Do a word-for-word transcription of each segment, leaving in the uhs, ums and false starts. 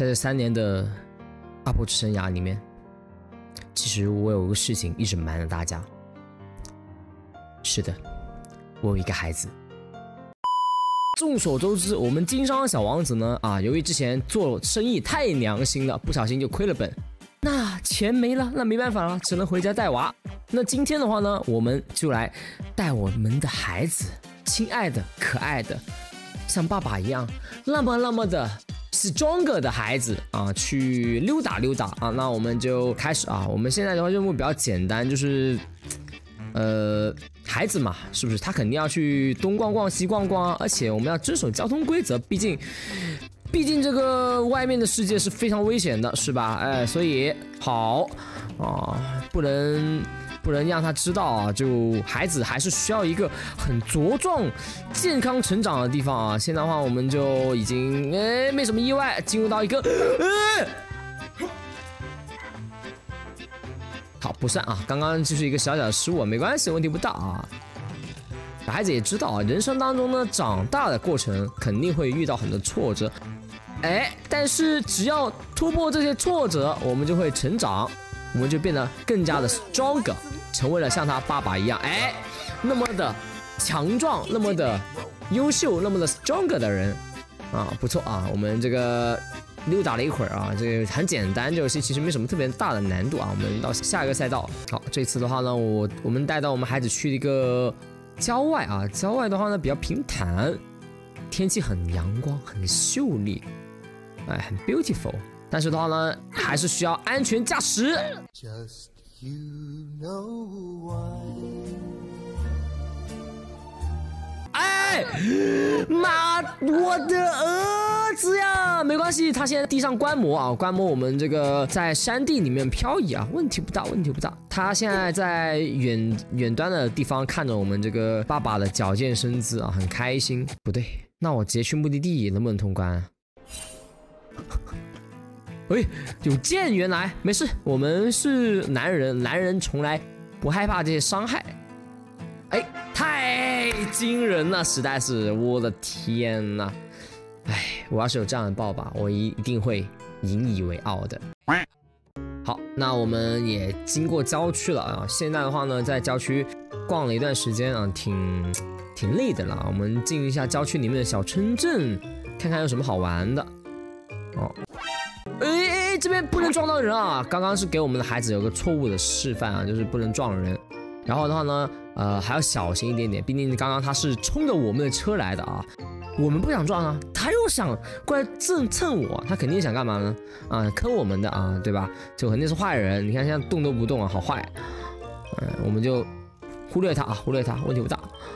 在这三年的阿婆生涯里面，其实我有个事情一直瞒着大家。是的，我有一个孩子。众所周知，我们经商小王子呢，啊，由于之前做生意太良心了，不小心就亏了本。那钱没了，那没办法了，只能回家带娃。那今天的话呢，我们就来带我们的孩子，亲爱的、可爱的，像爸爸一样那么那么的 stronger 的孩子啊，去溜达溜达啊。那我们就开始啊。我们现在的话任务比较简单，就是呃，孩子嘛，是不是他肯定要去东逛逛西逛逛啊？而且我们要遵守交通规则，毕竟。毕竟这个外面的世界是非常危险的，是吧？哎，所以好啊，不能不能让他知道啊，就孩子还是需要一个很茁壮、健康成长的地方啊。现在的话，我们就已经哎没什么意外，进入到一个呃，好不算啊，刚刚就是一个小小的失误，没关系，问题不大啊。孩子也知道啊，人生当中呢，长大的过程肯定会遇到很多挫折。哎，但是只要突破这些挫折，我们就会成长，我们就变得更加的 stronger， 成为了像他爸爸一样，哎，那么的强壮，那么的优秀，那么的 stronger 的人啊，不错啊，我们这个溜达了一会儿啊，这个很简单，这游戏其实没什么特别大的难度啊。我们到下一个赛道，好，这次的话呢，我我们带到我们孩子去一个郊外啊，郊外的话呢比较平坦，天气很阳光，很秀丽。哎，很 beautiful， 但是的话呢，还是需要安全驾驶。Just you know why。哎，妈，我的儿子呀！没关系，他现在地上观摩啊，观摩我们这个在山地里面漂移啊，问题不大，问题不大。他现在在远远端的地方看着我们这个爸爸的矫健身姿啊，很开心。不对，那我直接去目的地能不能通关？喂，有剑，原来没事，我们是男人，男人从来不害怕这些伤害。哎，太惊人了，实在是，我的天哪！哎，我要是有这样的爸爸，我一一定会引以为傲的。好，那我们也经过郊区了啊，现在的话呢，在郊区逛了一段时间啊，挺挺累的了。我们进一下郊区里面的小村镇，看看有什么好玩的。哦，哎哎，这边不能撞到人啊！刚刚是给我们的孩子有个错误的示范啊，就是不能撞人。然后的话呢，呃，还要小心一点点，毕竟刚刚他是冲着我们的车来的啊，我们不想撞啊，他又想过来蹭蹭我，他肯定想干嘛呢？啊，坑我们的啊，对吧？就肯定是坏人。你看现在动都不动啊，好坏。嗯、呃，我们就忽略他啊，忽略他，问题不大。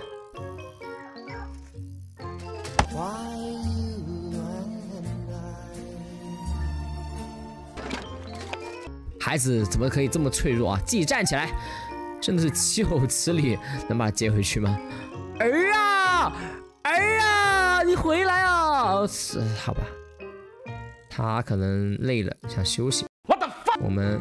孩子怎么可以这么脆弱啊？自己站起来，真的是岂有此理！能把他接回去吗？儿啊，儿啊，你回来啊！是，好吧，他可能累了，想休息。What the fuck？ 我们，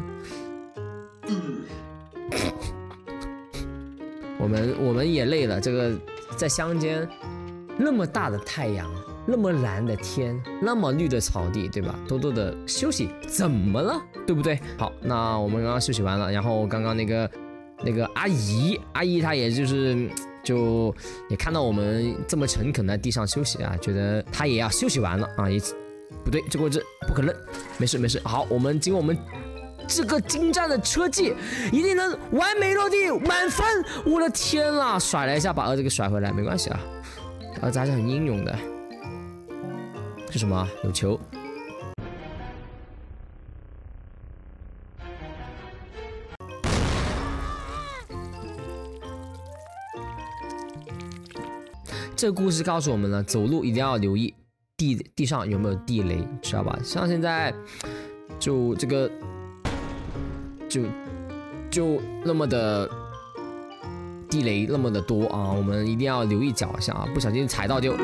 我们我们也累了。这个在乡间，那么大的太阳。那么蓝的天，那么绿的草地，对吧？多多的休息，怎么了？对不对？好，那我们刚刚休息完了，然后刚刚那个那个阿姨，阿姨她也就是就也看到我们这么诚恳在地上休息啊，觉得她也要休息完了啊，也不对，这个位置不可能，没事没事。好，我们经过我们这个精湛的车技，一定能完美落地满分。我的天啊！甩了一下，把儿子给甩回来，没关系啊，儿子还是很英勇的。是什么？有球。这个故事告诉我们了，走路一定要留意地地上有没有地雷，知道吧？像现在就这个就就那么的地雷那么的多啊，我们一定要留意脚下啊，不小心踩到就。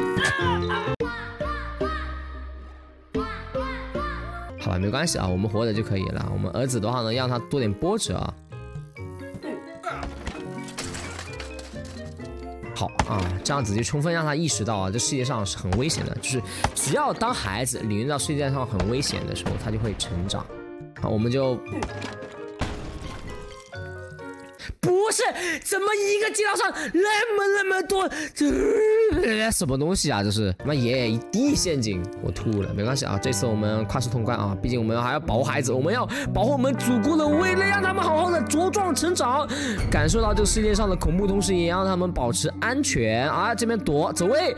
好吧，没关系啊，我们活着就可以了。我们儿子的话呢，让他多点波折啊。好啊，这样子就充分让他意识到啊，这世界上是很危险的。就是只要当孩子领略到世界上很危险的时候，他就会成长。啊，我们就。 不是，怎么一个街道上那么那么多，这什么东西啊？这是妈耶，一地陷阱，我吐了。没关系啊，这次我们快速通关啊，毕竟我们还要保护孩子，我们要保护我们祖国的未来，让他们好好的茁壮成长，感受到这个世界上的恐怖，同时也让他们保持安全啊！这边躲，走位。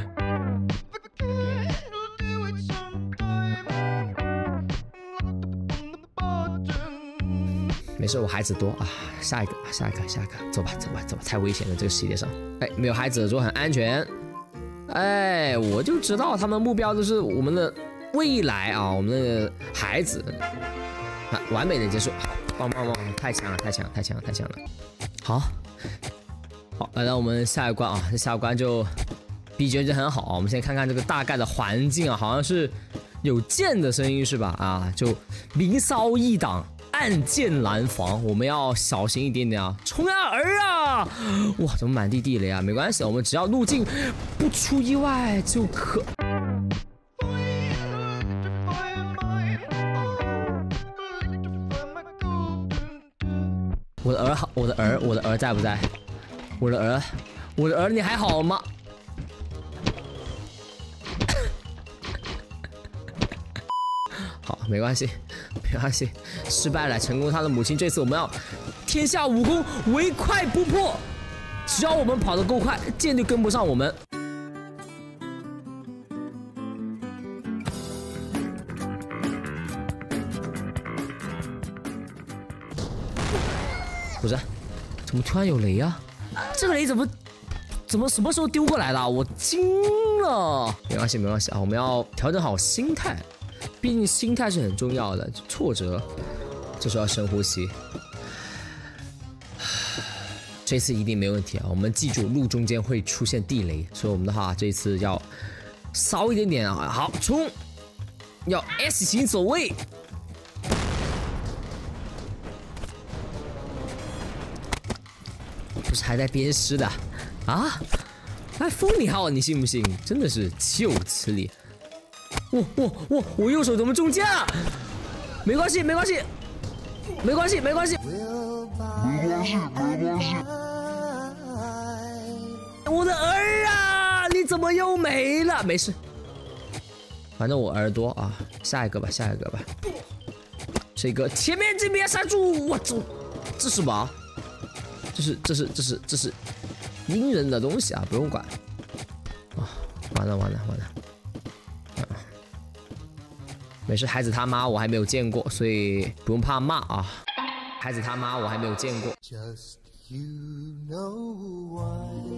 没事，我孩子多啊。下一个，下一个，下一个，走吧，走吧，走吧，太危险了，这个世界上。哎，没有孩子的时候很安全。哎，我就知道他们目标就是我们的未来啊，我们的孩子。啊，完美的结束，棒棒棒，太强了，太强了，太强了，太强了。好，好，来到我们下一关啊，这下一关就 B G M 就很好。我们先看看这个大概的环境啊，好像是有剑的声音是吧？啊，就明骚易挡。 暗箭难防，我们要小心一点点啊！冲啊儿啊！哇，怎么满地地雷啊？没关系，我们只要路径不出意外就可。我的儿好，我的儿，我的儿在不在？我的儿，我的儿，你还好吗？好，没关系。 没关系，失败了，成功他的母亲。这次我们要天下武功唯快不破，只要我们跑得够快，剑就跟不上我们。不是，怎么突然有雷啊？这个雷怎么怎么什么时候丢过来的？我惊了。没关系，没关系啊，我们要调整好心态。 毕竟心态是很重要的，挫折这时候要深呼吸。这次一定没问题啊！我们记住，路中间会出现地雷，所以我们的话这次要骚一点点啊！好，冲！要 S 型走位。不是还在鞭尸的啊？哎，风你好，你信不信？真的是岂有此理！ 哇哇哇！我右手怎么中箭了？没关系，没关系，没关系，没关系，没关系，没关系。我的儿啊，你怎么又没了？没事，反正我耳朵啊。下一个吧，下一个吧。这个前面这边刹住，我操！这是什么？这是这是这是这是阴人的东西啊，不用管。啊，完了完了完了。 没事，孩子他妈我还没有见过，所以不用怕骂啊。孩子他妈我还没有见过。Just you know why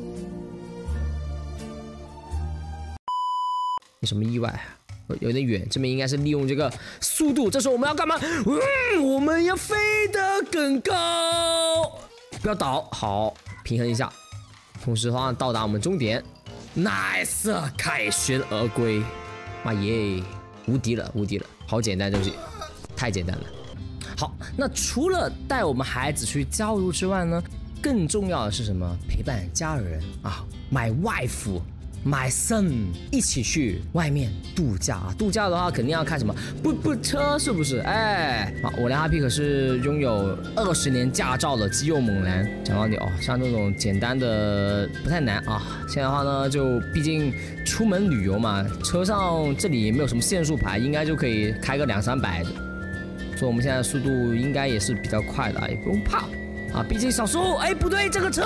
有什么意外？有点远，这边应该是利用这个速度。这时候我们要干嘛？嗯，我们要飞得更高，不要倒。好，平衡一下，同时好像到达我们终点。Nice， 凯旋而归。妈耶！ 无敌了，无敌了，好简单，这游戏太简单了。好，那除了带我们孩子去郊游之外呢，更重要的是什么？陪伴家人啊，my wife。My son 一起去外面度假啊！度假的话肯定要开什么不不车，是不是？哎，好，我梁哈皮可是拥有二十年驾照的肌肉猛男。讲道理哦，像这种简单的不太难啊。现在的话呢，就毕竟出门旅游嘛，车上这里也没有什么限速牌，应该就可以开个两三百的。所以我们现在速度应该也是比较快的，也不用怕啊。毕竟小时候，哎，不对，这个车。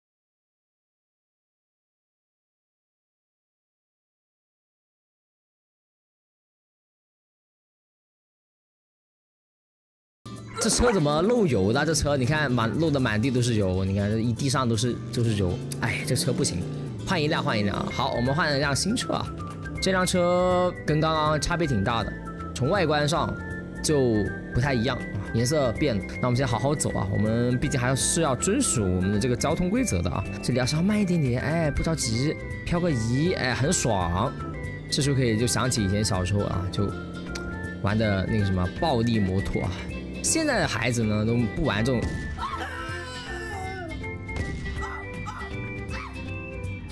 这车怎么漏油的？这车你看满漏的满地都是油，你看这一地上都是都是油。哎，这车不行，换一辆换一辆啊！好，我们换了一辆新车啊。这辆车跟刚刚差别挺大的，从外观上就不太一样，颜色变了。那我们先好好走啊，我们毕竟还是要遵守我们的这个交通规则的啊。这里要稍慢一点点，哎，不着急，漂个移，哎，很爽。这时候可以就想起以前小时候啊，就玩的那个什么暴力摩托啊。 现在的孩子呢都不玩这种，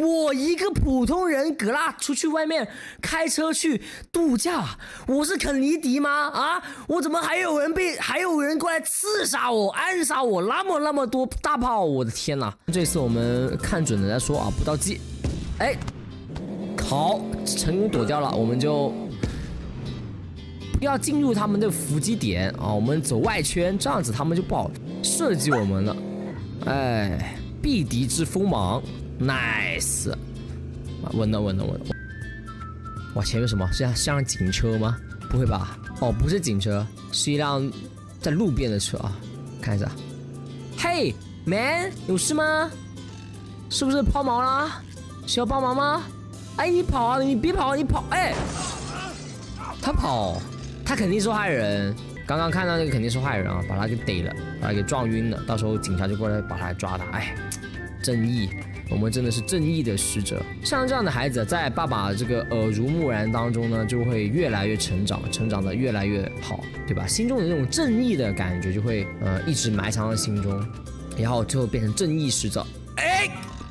我一个普通人格拉出去外面开车去度假，我是肯尼迪吗？啊，我怎么还有人被还有人过来刺杀我、暗杀我？那么那么多大炮，我的天哪！这次我们看准了再说啊，不着急。哎，好，成功躲掉了，我们就不要进入他们的伏击点啊，我们走外圈，这样子他们就不好射击我们了。哎，避敌之锋芒。Nice， 稳了稳了稳了！哇，前面什么？是像警车吗？不会吧？哦，不是警车，是一辆在路边的车啊！看一下。嘿 ，man， 有事吗？是不是抛锚啦？需要帮忙吗？哎，你跑啊！你别跑，你跑！哎，他跑，他肯定是坏人。刚刚看到那个肯定是坏人啊，把他给逮了，把他给撞晕了。到时候警察就过来把他抓他。哎，正义。我们真的是正义的使者，像这样的孩子，在爸爸这个耳濡目染当中呢，就会越来越成长，成长的越来越好，对吧？心中的那种正义的感觉就会呃一直埋藏在心中，然后最后变成正义使者。哎，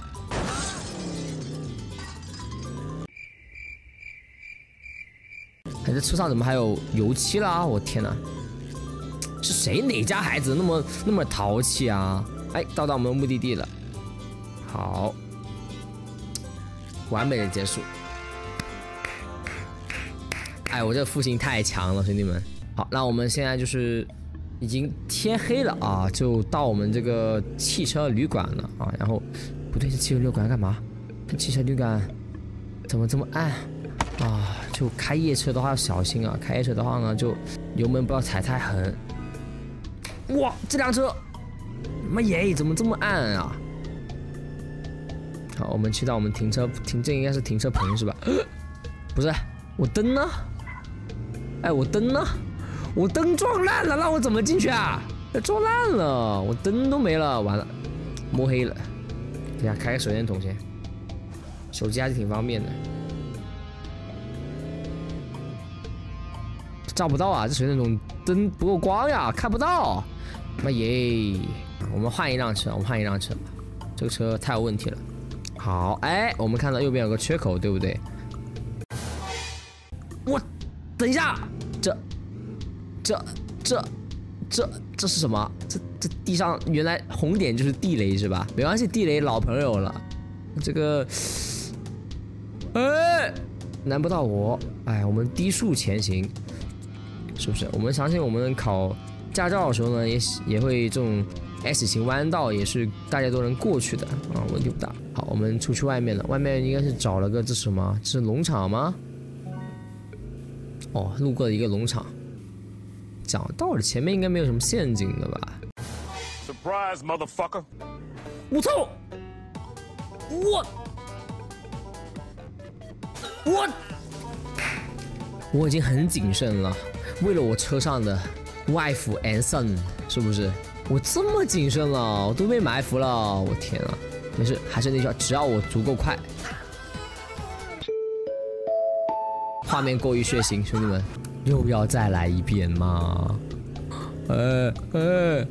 哎，这车上怎么还有油漆啦？我天哪，是谁哪家孩子那么那么淘气啊？哎，到达我们的目的地了。好，完美的结束。哎，我这父亲太强了，兄弟们。好，那我们现在就是已经天黑了啊，就到我们这个汽车旅馆了啊。然后，不对，这汽车旅馆干嘛？这汽车旅馆怎么这么暗啊？就开夜车的话要小心啊，开夜车的话呢，就油门不要踩太狠。哇，这辆车，妈耶，怎么这么暗啊？好，我们去到我们停车停，这应该是停车棚是吧？不是，我灯呢？哎，我灯呢？我灯撞烂了，让我怎么进去啊？撞烂了，我灯都没了，完了，摸黑了。等下开个手电筒先，手机还是挺方便的。照不到啊，这手电筒灯不够光呀，看不到。妈耶！我们换一辆车，我们换一辆车吧，这个车太有问题了。好，哎，我们看到右边有个缺口，对不对？我，等一下，这，这，这，这，这是什么？这这地上原来红点就是地雷是吧？没关系，地雷老朋友了。这个，哎，难不到我。哎，我们低速前行，是不是？我们相信我们考驾照的时候呢，也也会这种 S 型弯道，也是大家都能过去的啊，问题不大。好，我们出去外面了，外面应该是找了个这是什么？这是农场吗？哦，路过了一个农场。讲道理，前面应该没有什么陷阱的吧 ？Surprise, motherfucker！ 我操！我我我已经很谨慎了，为了我车上的 wife and son， 是不是？我这么谨慎了，我都被埋伏了，我天啊！没事，还是那句话，只要我足够快。画面过于血腥，兄弟们，又要再来一遍吗？呃呃，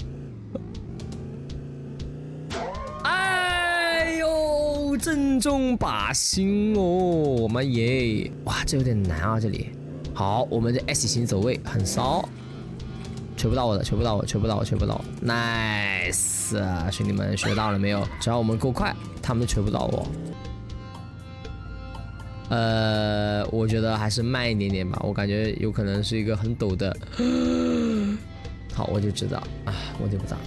哎呦，正中靶心哦，妈耶！哇，这有点难啊，这里。好，我们的 S 型走位很骚。锤不到我的，锤不到我，锤不到我，锤不到我 ，nice， 兄弟们学到了没有？只要我们够快，他们都锤不到我。呃，我觉得还是慢一点点吧，我感觉有可能是一个很陡的。好，我就知道啊，问题不大，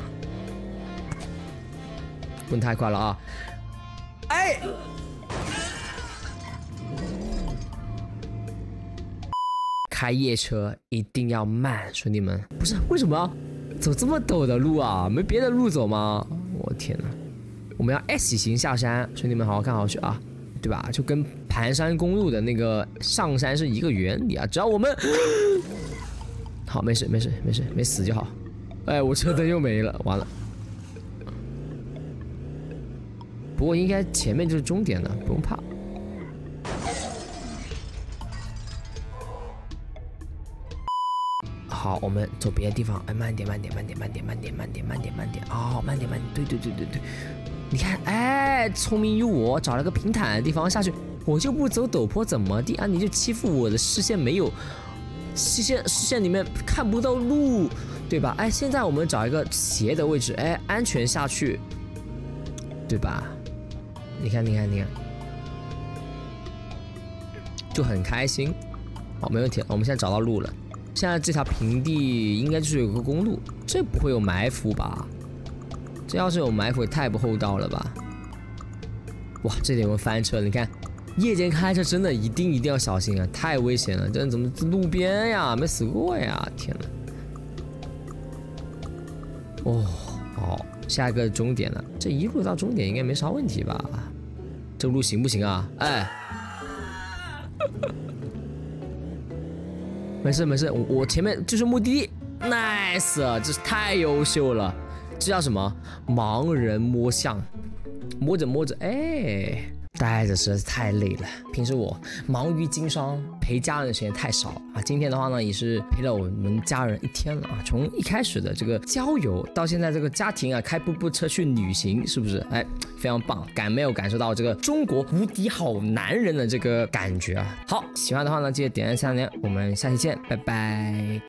不能太快了啊！哎。开夜车一定要慢，兄弟们，不是为什么要走这么陡的路啊？没别的路走吗？我天哪！我们要 S 型下山，兄弟们好好看好去啊，对吧？就跟盘山公路的那个上山是一个原理啊！只要我们好，没事没事没事，没死就好。哎，我车灯又没了，完了。不过应该前面就是终点了，不用怕。好，我们走别的地方。哎，慢点，慢点，慢点，慢点，慢点，慢点，慢点，慢点。哦，慢点，慢点。对对对对对。 你看，哎，聪明如我，找了个平坦的地方下去，我就不走陡坡，怎么地啊？你就欺负我的视线没有，视线视线里面看不到路，对吧？哎，现在我们找一个斜的位置，哎，安全下去，对吧？你看，你看，你看，就很开心。好，没问题，我们现在找到路了。现在这条平地应该就是有个公路，这不会有埋伏吧？这要是有埋伏，也太不厚道了吧！哇，这里有个翻车，你看，夜间开车真的一定一定要小心啊，太危险了！这怎么路边呀？没死过呀！天哪！哦，好，下一个终点了，这一路到终点应该没啥问题吧？这路行不行啊？哎，没事没事，我我前面就是目的地 ，nice， 这是太优秀了。这叫什么？盲人摸象，摸着摸着，哎，待着实在是太累了。平时我忙于经商，陪家人的时间太少啊。今天的话呢，也是陪了我们家人一天了啊。从一开始的这个郊游，到现在这个家庭啊，开步步车去旅行，是不是？哎，非常棒，感没有感受到这个中国无敌好男人的这个感觉啊。好，喜欢的话呢，记得点赞三连，我们下期见，拜拜。